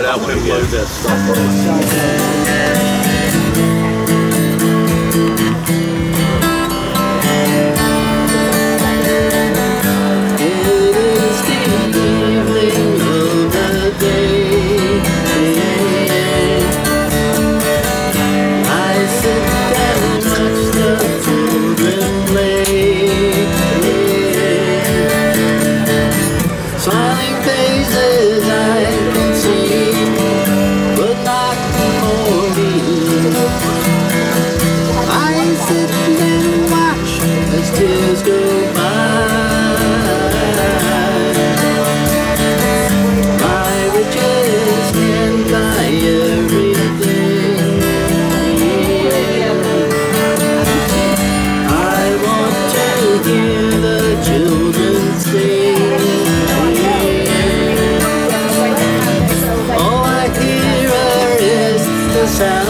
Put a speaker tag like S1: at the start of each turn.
S1: that one and play this.
S2: Smiling faces I can see, but not for me. I sit and watch as tears go by. My riches can buy everything. I want to hear the children sing. Sound